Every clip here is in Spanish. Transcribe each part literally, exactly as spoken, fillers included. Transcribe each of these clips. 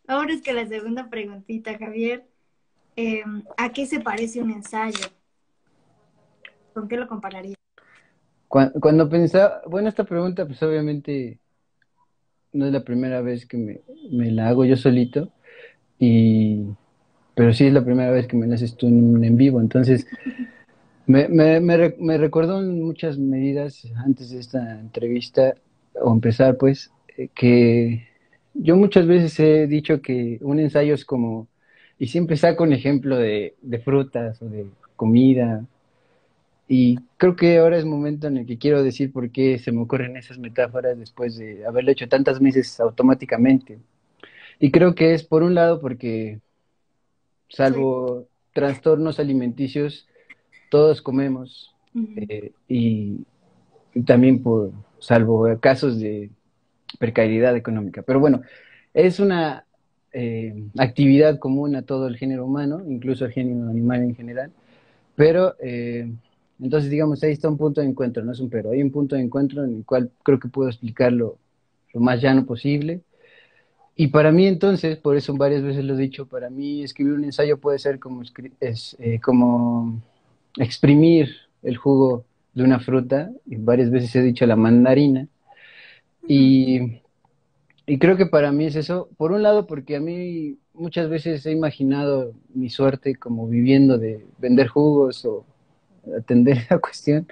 Ahora es que la segunda preguntita, Javier, eh, ¿a qué se parece un ensayo? ¿Con qué lo compararía? Cuando, cuando pensaba, bueno, esta pregunta, pues obviamente no es la primera vez que me, me la hago yo solito, y, pero sí es la primera vez que me la haces tú en un en vivo. Entonces, me, me, me, re- me recordó en muchas medidas antes de esta entrevista, o empezar, pues, eh, que yo muchas veces he dicho que un ensayo es como, y siempre saco un ejemplo de, de frutas o de comida. Y creo que ahora es momento en el que quiero decir por qué se me ocurren esas metáforas después de haberlo hecho tantas veces automáticamente. Y creo que es por un lado porque, Soy. salvo trastornos alimenticios, todos comemos, Ujú. eh, y, y también por, salvo casos de precariedad económica. Pero bueno, es una eh, actividad común a todo el género humano, incluso al género animal en general. Pero, eh, entonces, digamos, ahí está un punto de encuentro, no es un pero, hay un punto de encuentro en el cual creo que puedo explicarlo lo más llano posible. Y para mí, entonces, por eso varias veces lo he dicho, para mí escribir un ensayo puede ser como, escri- es, eh, como exprimir el jugo de una fruta, y varias veces he dicho la mandarina, Ujú. y, y creo que para mí es eso, por un lado, porque a mí muchas veces he imaginado mi suerte como viviendo de vender jugos o atender esa cuestión,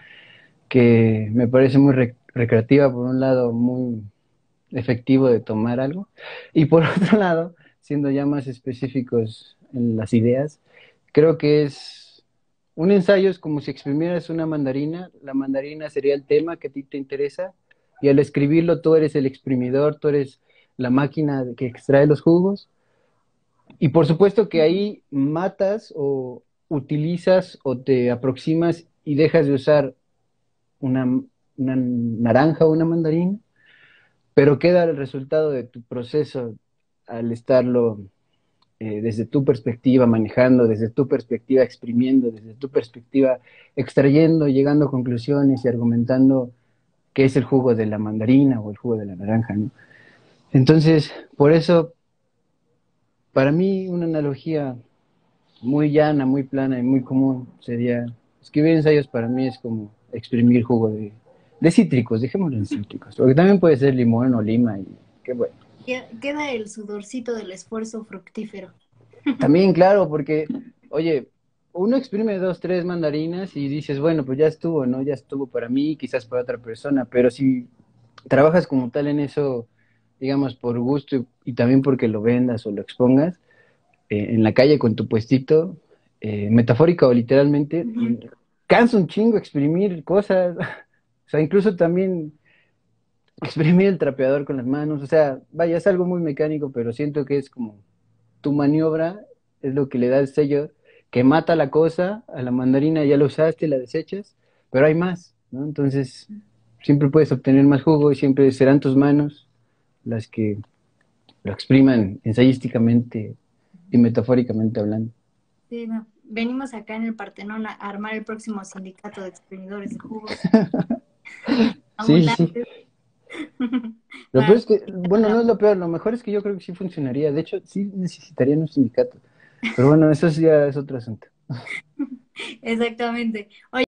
que me parece muy re- recreativa, por un lado, muy efectivo de tomar algo, y por otro lado, siendo ya más específicos en las ideas, creo que es un ensayo, es como si exprimieras una mandarina, la mandarina sería el tema que a ti te interesa, y al escribirlo tú eres el exprimidor, tú eres la máquina que extrae los jugos, y por supuesto que ahí matas o utilizas o te aproximas y dejas de usar una, una naranja o una mandarina, pero queda el resultado de tu proceso al estarlo, eh, desde tu perspectiva manejando, desde tu perspectiva exprimiendo, desde tu perspectiva extrayendo, llegando a conclusiones y argumentando qué es el jugo de la mandarina o el jugo de la naranja, ¿no? Entonces, por eso, para mí, una analogía muy llana, muy plana y muy común sería escribir ensayos. Para mí es como exprimir jugo de, de cítricos, dejémoslo en cítricos, porque también puede ser limón o lima y qué bueno. Queda queda el sudorcito del esfuerzo fructífero. También, claro, porque, oye, uno exprime dos, tres mandarinas y dices, bueno, pues ya estuvo, ¿no? Ya estuvo para mí, quizás para otra persona, pero si trabajas como tal en eso, digamos, por gusto y, y también porque lo vendas o lo expongas, eh, en la calle con tu puestito, eh, metafórica o literalmente, Ujú. cansa un chingo exprimir cosas, o sea, incluso también exprimir el trapeador con las manos, o sea, vaya, es algo muy mecánico, pero siento que es como tu maniobra, es lo que le da el sello, que mata la cosa, a la mandarina ya la usaste, la desechas, pero hay más, ¿no? Entonces, siempre puedes obtener más jugo y siempre serán tus manos las que lo expriman ensayísticamente y metafóricamente hablando. Sí, no. Venimos acá en el Partenón a armar el próximo sindicato de exprimidores de jugos Sí, sí. ambulantes. Lo peor Para es que, bueno, no es lo peor, lo mejor es que yo creo que sí funcionaría. De hecho, sí necesitarían un sindicato. Pero bueno, eso sí ya es otro asunto. exactamente.